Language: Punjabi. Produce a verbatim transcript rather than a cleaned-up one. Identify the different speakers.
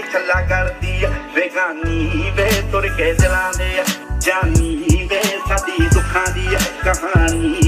Speaker 1: छला करदी बेगानी वे तुर के दिलां दे जानी वे साडी दुखां दी कहानी।